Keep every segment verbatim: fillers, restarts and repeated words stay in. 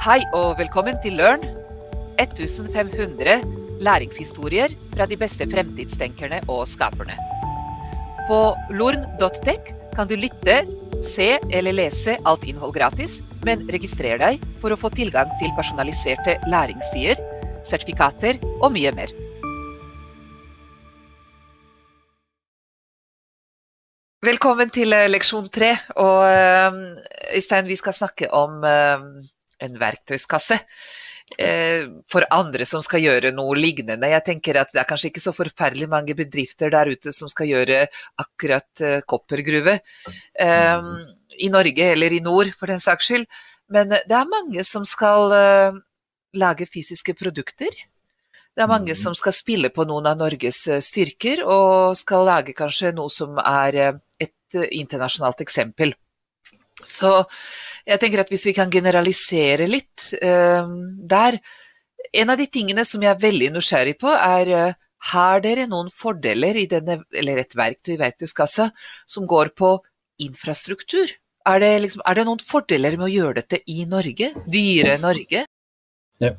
Hei og velkommen til Learn, fem hundre læringshistorier fra de beste fremtidstenkerne og skaperne. På lorn punktum tech kan du lytte, se eller lese alt innhold gratis, men registrer deg for å få tilgang til personaliserte læringstider, sertifikater og mye mer. Velkommen til leksjon tre, og Øystein, vi skal snakke om en verktøyskasse for andre som skal gjøre noe lignende. Jeg tenker at det er kanskje ikke så forferdelig mange bedrifter der ute som skal gjøre akkurat koppergruve i Norge eller i nord for den saks skyld, men det er mange som skal lage fysiske produkter. Det er mange som skal spille på noen av Norges styrker og skal lage kanskje noe som er et internasjonalt eksempel. Så jeg tenker at hvis vi kan generalisere litt uh, der, en av de tingene som jeg er veldig nysgjerrig på er, uh, har dere noen fordeler i denne, eller et verktøy i verktøyskassa som går på infrastruktur? Er det, liksom, er det noen fordeler med å gjøre dette i Norge? Dyre Norge? Ja.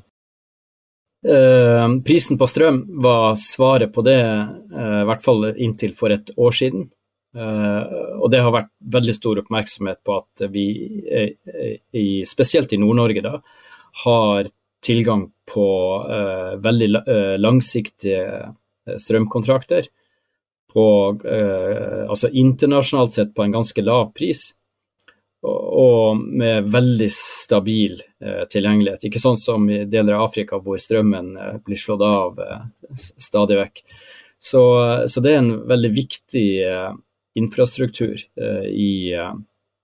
Uh, prisen på strøm var svaret på det, uh, i hvert fall inntil for et år siden. Uh, og det har vært veldig stor oppmerksomhet på at vi, i, spesielt i Nord-Norge da, har tilgang på uh, veldig uh, langsiktige strømkontrakter, på, uh, altså internasjonalt sett på en ganske lav pris, og, og med veldig stabil uh, tilgjengelighet. Ikke sånn som i deler av Afrika hvor strømmen uh, blir slått av uh, stadig vekk. Så, så det er en veldig viktig uh, infrastruktur uh, i, uh,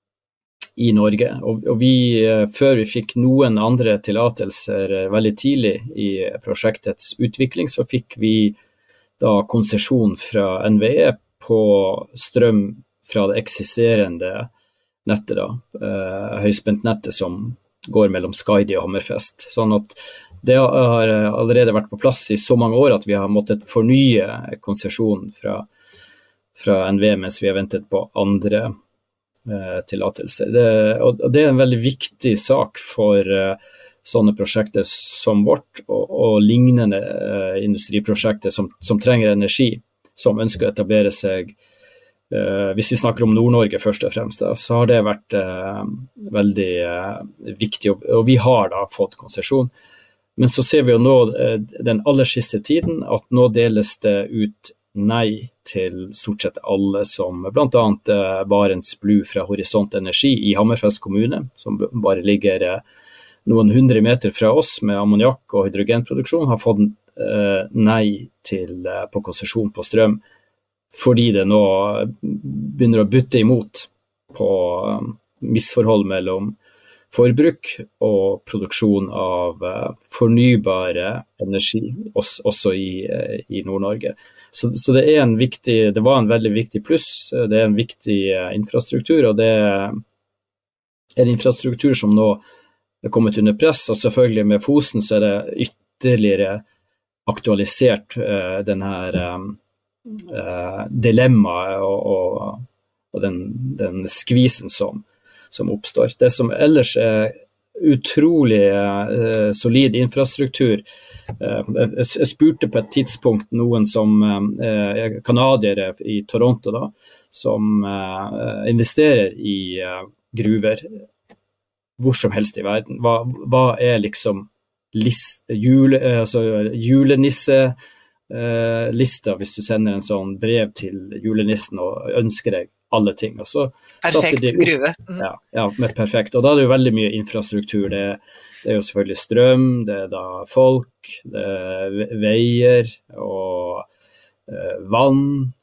i Norge. Og, og vi, uh, før vi fikk noen andre tillatelser uh, veldig tidlig i prosjektets utvikling, så fikk vi da konsesjon fra N V E på strøm fra det eksisterende nettet da, uh, høyspentnettet som går mellom Skaidi og Hammerfest. Sånn at det har allerede vært på plass i så mange år at vi har måttet fornye konsesjon fra fra N V E mens vi har ventet på andre eh, tillatelser. Det, og det er en veldig viktig sak for eh, sånne prosjekter som vårt, og, og lignende eh, industriprosjekter som, som trenger energi, som ønsker å etablere seg. Eh, hvis vi snakker om Nord-Norge først og fremst, da, så har det vært eh, veldig eh, viktig, og, og vi har da fått konsesjon. Men så ser vi jo nå eh, den aller siste tiden at nå deles det ut nei til stort sett alle, som blant annet eh, Barents Blue fra Horisont Energi i Hammerfest kommune, som bare ligger eh, noen hundre meter fra oss med ammoniakk og hydrogenproduksjon, har fått eh, nei til, eh, på konsesjon på strøm, fordi det nå begynner å bytte imot på eh, misforhold mellom forbruk og produksjon av eh, fornybare energi, også, også i, eh, i Nord-Norge. Så, så det er en viktig, det var en veldig viktig pluss, det er en viktig uh, infrastruktur, og det er en infrastruktur som nå er kommet under press, og selvfølgelig med Fosen så er det ytterligere aktualisert uh, denne um, uh, dilemmaet og, og, og den, den skvisen som, som oppstår. Det som ellers er utrolig uh, solid infrastruktur. Uh, jeg spurte på et tidspunkt noen som uh, kanadiere i Toronto da, som uh, investerer i uh, gruver hvor som helst i verden. Hva, hva er liksom list, jule, altså julenisse uh, lista hvis du sender en sånn brev til julenissen og ønsker deg alle ting. Og så perfekt de, gruve. Mm. Ja, ja, med perfekt. Og da er det jo veldig mye infrastruktur. Det, det er jo selvfølgelig strøm, det er da folk, det er veier og uh, vann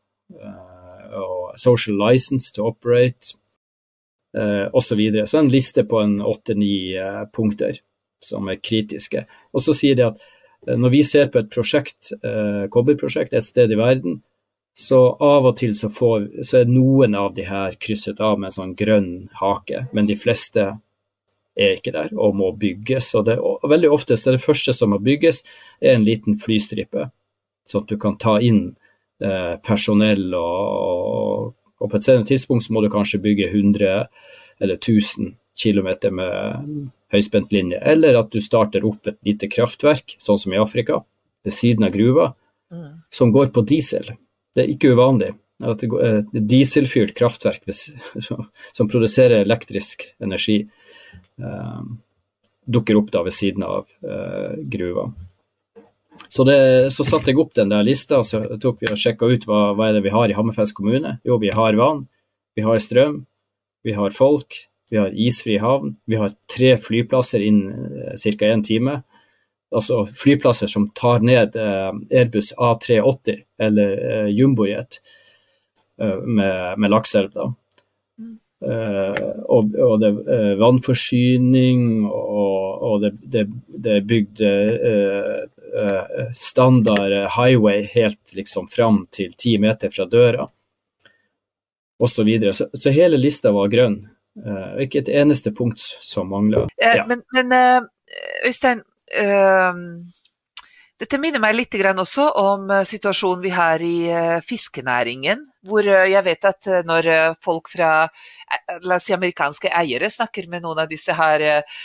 uh, og social license to operate uh, og så videre. Så en liste på en åtte-ni uh, punkter som er kritiske. Og så sier de at uh, når vi ser på et prosjekt, uh, kobberprosjekt et sted i verden, så av og til så, får, så er noen av de her krysset av med en sånn grønn hake, men de fleste er ikke der og må bygges. Og, det, og veldig ofte så er det første som må bygges er en liten flystripe, så at du kan ta inn eh, personell, og, og, og på et senere tidspunkt så må du kanskje bygge hundre eller tusen kilometer med høyspentlinje, eller at du starter opp et lite kraftverk, sånn som i Afrika, ved siden av gruva, mm. som går på diesel. Det er ikke uvanlig at det går et dieselfyrt kraftverk som produserer elektrisk energi, eh, dukker opp da ved siden av eh, gruva. Så, det, så satte jeg opp den der lista, og så tok vi og sjekket ut hva, hva er det vi har i Hammerfest kommune. Jo, vi har vann, vi har strøm, vi har folk, vi har isfri havn, vi har tre flyplasser innen cirka en time, altså flyplasser som tar ned eh, Airbus A tre åtti eller eh, Jumbojet eh, med, med lakselv da. Mm. Eh, og, og det er eh, vannforsyning, og, og det, det, det er bygd eh, eh, standard highway helt liksom fram til ti meter fra døra, og så videre. Så, så hele lista var grønn. Uh, ikke et eneste punkt som mangler. Ja. Uh, men, men uh, Øystein, uh, dette minner meg litt grann også om uh, situasjonen vi har i uh, fiskenæringen, hvor uh, jeg vet at uh, når uh, folk fra, uh, la oss si amerikanske eiere snakker med noen av disse her uh,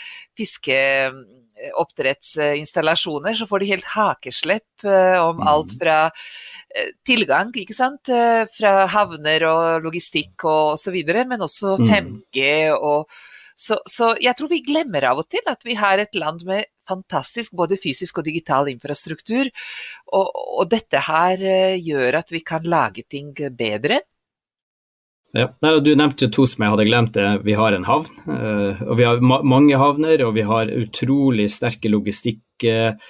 fiskeoppdrettsinstallasjoner, så får de helt hakeslepp uh, om mm. alt fra tilgang, ikke sant, fra havner og logistikk og så videre, men også fem G og så, så jeg tror vi glemmer av og til at vi har et land med fantastisk både fysisk og digital infrastruktur, og, og dette her gjør at vi kan lage ting bedre. Ja, du nevnte to som jeg hadde glemt. Vi har en havn, og vi har ma- mange havner, og vi har utrolig sterke logistikk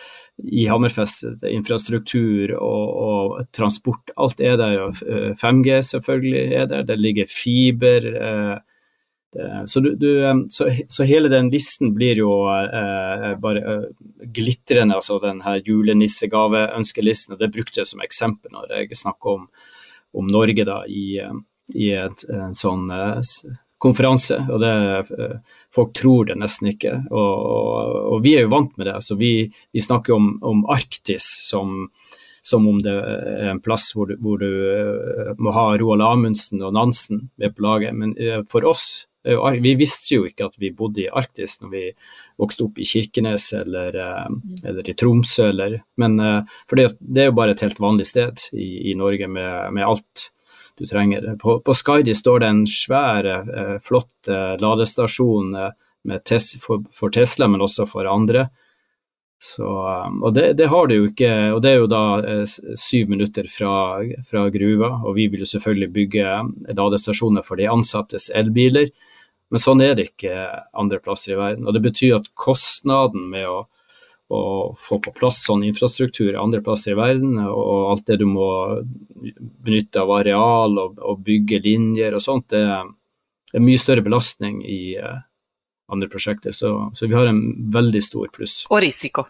i Hammerfest, infrastruktur og, og transport, alt er der, fem G selvfølgelig er der, det ligger fiber, eh, det, så, du, du, så, så hele den listen blir jo eh, bare eh, glittrende, altså den her julenissegave-ønskelisten, og det brukte jeg som eksempel når jeg snakker om, om Norge da, i, i et, en sånn eh, konferanse, og det, folk tror det nesten ikke, og, og, og vi er jo vant med det, så vi, vi snakker om, om Arktis som, som om det er en plass hvor du, hvor du må ha Roald Amundsen og Nansen med på laget, men for oss, vi visste jo ikke at vi bodde i Arktis når vi vokste opp i Kirkenes eller, eller i Tromsø, eller, men for det, det er jo bare et helt vanlig sted i, i Norge med, med alt du trenger. På, på Skaidi står det en svær, eh, flott eh, ladestasjon eh, med tes, for, for Tesla, men også for andre. Så, um, og det, det har det jo ikke, og det er jo da eh, syv minutter fra, fra gruva, og vi vil jo selvfølgelig bygge ladestasjoner for de ansattes elbiler, men sånn er det ikke andre plasser i verden. Og det betyr at kostnaden med å og få på plass sånn infrastruktur andre plasser i verden, og alt det du må benytte av areal og, og bygge linjer og sånt, det er, det er mye større belastning i uh, andre prosjekter, så, så vi har en veldig stor pluss. Og risiko.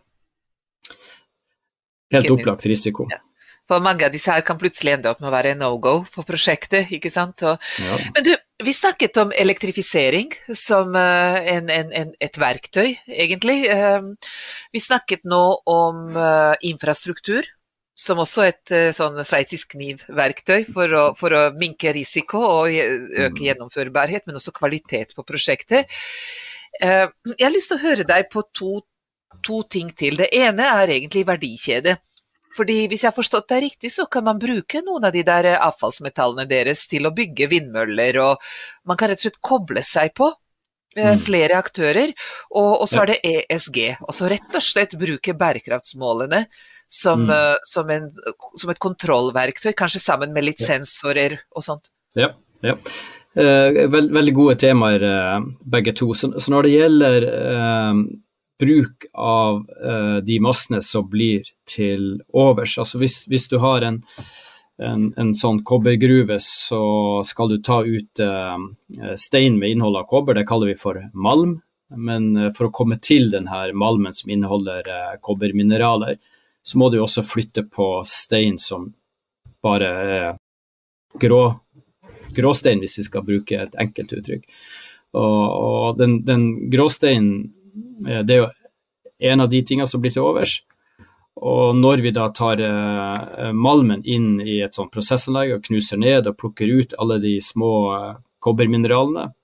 Helt opplagt risiko. Ja. For mange av disse her kan plutselig ende opp med å være en no-go for prosjektet, ikke sant? Og, ja. Men du, vi snakket om elektrifisering som uh, en, en, en, et verktøy, egentlig. Uh, vi snakket nå om uh, infrastruktur, som også et uh, sånn sveitsisk knivverktøy for å, for å minke risiko og øke gjennomførbarhet, men også kvalitet på prosjektet. Uh, jeg har lyst til å høre deg på to, to ting til. Det ene er egentlig verdikjede. Fordi hvis jeg har forstått det riktig, så kan man bruke noen av de der avfallsmetallene deres til å bygge vindmøller, og man kan rett og slett koble seg på eh, flere aktører, og, og så er det E S G, og så rett og slett bruke bærekraftsmålene som, mm. uh, som, en, som et kontrollverktøy, kanskje sammen med litt ja. sensorer og sånt. Ja, ja. Uh, veld, veldig gode temaer uh, begge to, så, så når det gjelder uh, bruk av uh, de massene som blir til overs. Altså hvis, hvis du har en, en, en sånn kobbergruve, så skal du ta ut uh, stein med innhold av kobber, det kaller vi for malm, men uh, for å komme til denne malmen som inneholder uh, kobbermineraler, så må du også flytte på stein som bare er grå, gråstein, hvis vi skal bruke et enkelt uttrykk. Og, og den, den gråsteinen, det er jo en av de tingene som blir til overs, og når vi da tar uh, malmen inn i et sånt prosessanlegg og knuser ned og plukker ut alle de små uh, kobbermineralene,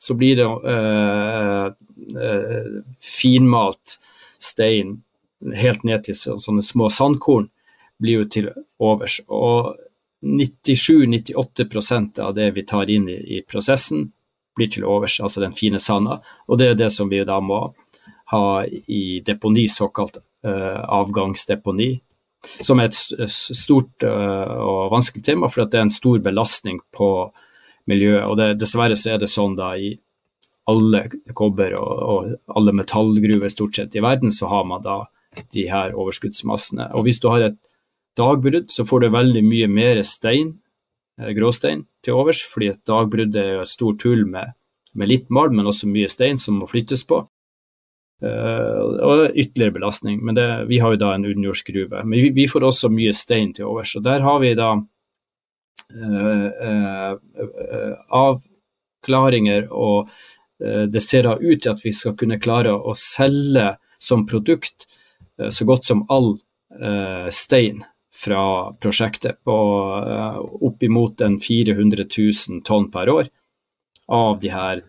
så blir det eh, eh, finmalt stein helt ned til sånne små sandkorn, blir jo til overs. Og nittisju til nittiåtte prosent av det vi tar inn i, i prosessen blir til overs, altså den fine sanda. Og det er det som vi da må ha i deponi, såkalt uh, avgangsdeponi, som er et stort uh, og vanskelig tema, for at det er en stor belastning på miljøet. Og det, dessverre så er det sånn da i alle kobber og, og alle metallgruver stort sett i verden, så har man da de her overskuddsmassene. Og hvis du har et dagbrudd, så får du veldig mye mer stein, gråstein til overs, fordi et dagbrudd er jo et stort hull med, med litt malm, men også mye stein som må flyttes på. Uh, og ytterligere belastning, men det, vi har jo da en underjordsgruve. Men vi, vi får også mye stein til overs, og der har vi da uh, uh, uh, avklaringer, og uh, det ser da ut til at vi skal kunne klare å selge som produkt uh, så godt som all uh, stein fra prosjektet på uh, opp imot en fire hundre tusen tonn per år av de her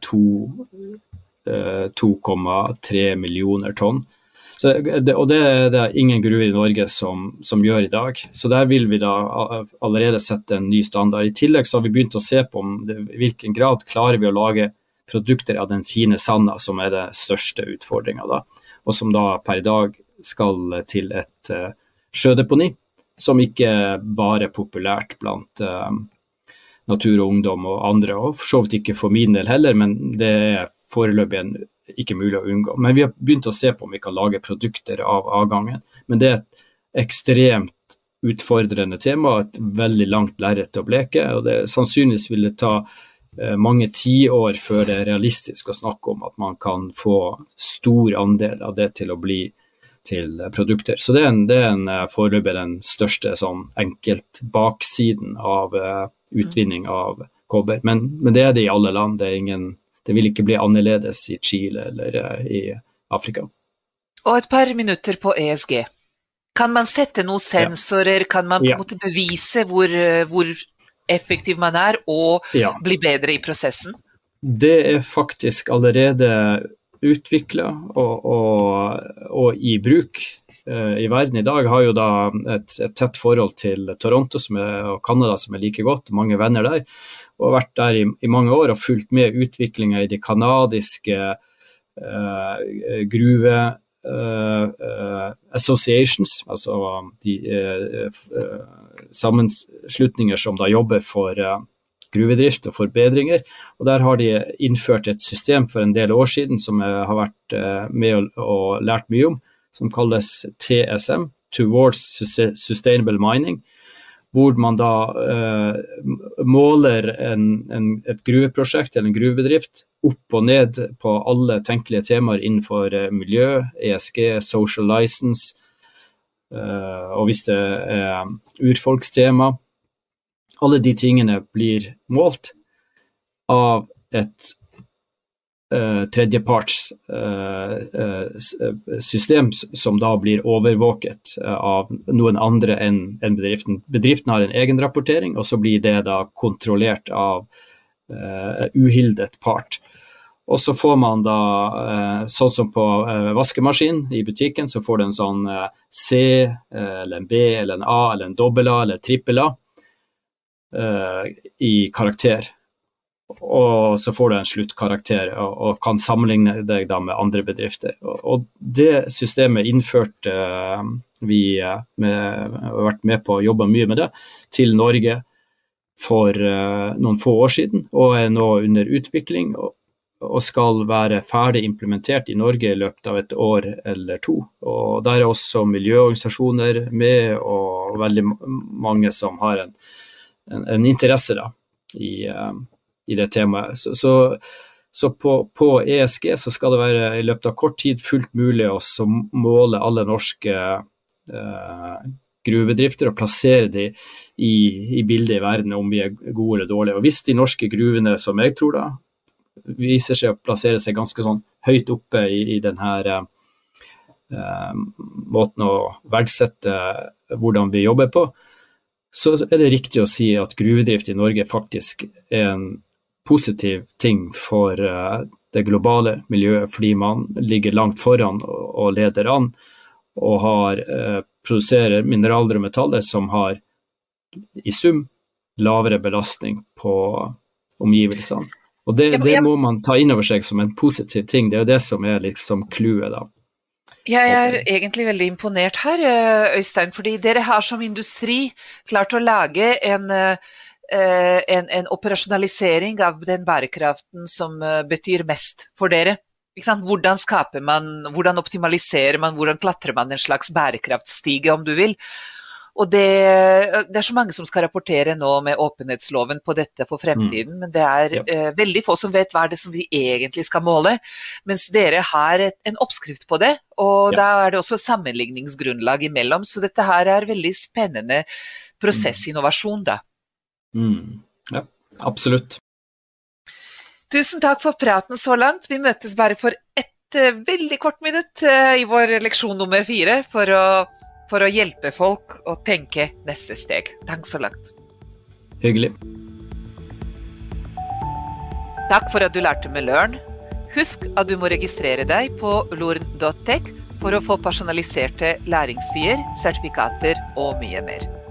to komma tre millioner tonn. Så det, og det, det er ingen gruver i Norge som, som gjør i dag. Så der vil vi da allerede sette en ny standard. I tillegg så har vi begynt å se på om det, i hvilken grad klarer vi å lage produkter av den fine sanda, som er det største utfordringen da, og som da per i dag skal til et uh, sjødeponi, som ikke bare er populært blant uh, natur og ungdom og andre, og for så vidt ikke for min del heller, men det er foreløpig ikke mulig å unngå. Men vi har begynt å se på om vi kan lage produkter av avgangen, men det er et ekstremt utfordrende tema, et veldig langt lerret å bleke, og det sannsynligvis vil det ta uh, mange tiår før det er realistisk å snakke om at man kan få stor andel av det til å bli til produkter. Så det er, en, det er en, foreløpig den største sånn enkelt baksiden av uh, utvinning av kobber. Men, men det er det i alle land. Det, er ingen, det vil ikke bli annerledes i Chile eller uh, i Afrika. Og et par minutter på E S G. Kan man sette noen sensorer? Ja. Kan man på en måte bevise hvor, hvor effektiv man er og ja. bli bedre i prosessen? Det er faktisk allerede utviklet og, og, og i bruk uh, i verden i dag. Har jo da et, et tett forhold til Toronto som er, og Canada som er like godt, mange venner der, og har vært der i, i mange år og fulgt med utviklingen i de kanadiske uh, gruve uh, uh, associations, altså de uh, uh, sammenslutninger som da jobber for uh, gruvedrift og forbedringer, og der har de innført et system for en del år siden som jeg har vært med og, og lært mye om, som kalles T S M, Towards Sustainable Mining, hvor man da uh, måler en, en, et gruveprosjekt eller en gruvebedrift opp og ned på alle tenkelige temaer innenfor uh, miljø, E S G, social license, uh, og hvis det er urfolkstema. Alle de tingene blir målt av et uh, tredjeparts uh, uh, system som da blir overvåket uh, av noen andre enn en bedriften. Bedriften har en egen rapportering, og så blir det da kontrollert av uh, uhildet part. Og så får man da, uh, sånn som på uh, vaskemaskin i butikken, så får du en sånn uh, C, uh, eller en B, eller en A, eller en dobbel A, eller trippel A. Uh, i karakter, og så får du en sluttkarakter og, og kan sammenligne deg da med andre bedrifter, og, og det systemet innførte uh, vi uh, med, har vært med på å jobbe mye med det til Norge for uh, noen få år siden, og er nå under utvikling og, og skal være ferdig implementert i Norge i løpet av et år eller to, og der er også miljøorganisasjoner med og veldig mange som har en En, en interesse da, i, uh, i det temaet. Så, så, så på, på E S G så skal det være i løpet av kort tid fullt mulig å måle alle norske uh, gruvebedrifter og plassere de i, i bildet i verden om vi er gode eller dårlige. Og hvis de norske gruvene, som jeg tror da, viser seg å plassere seg ganske sånn høyt oppe i, i denne uh, uh, måten å verdsette hvordan vi jobber på, så er det riktig å si at gruvedrift i Norge faktisk er en positiv ting for uh, det globale miljøet, fordi man ligger langt foran og, og leder an, og har, uh, produserer mineraler og metaller som har i sum lavere belastning på omgivelsene. Og det, det må man ta inn over seg som en positiv ting. Det er jo det som er liksom clouet da. Jeg er egentlig veldig imponert her, Øystein, fordi dere har som industri klart å lage en, en, en operasjonalisering av den bærekraften som betyr mest for dere. Ikke sant? Hvordan skaper man, hvordan optimaliserer man, hvordan klatrer man en slags bærekraftstige, om du vil. Og det, det er så mange som skal rapportere nå med åpenhetsloven på dette for fremtiden, mm. men det er ja. eh, veldig få som vet hva er det som vi egentlig skal måle, mens dere har et, en oppskrift på det, og ja. Da er det også sammenligningsgrunnlag imellom, så dette her er veldig spennende prosessinnovasjon da. Mm. Ja, absolutt. Tusen takk for praten så langt. Vi møtes bare for et uh, veldig kort minutt uh, i vår leksjon nummer fire for å for å hjelpe folk å tenke neste steg. Takk så langt. Hyggelig. Takk for at du lærte med Learn. Husk at du må registrere deg på lorn punktum tech for å få personaliserte læringsstier, sertifikater og mye mer.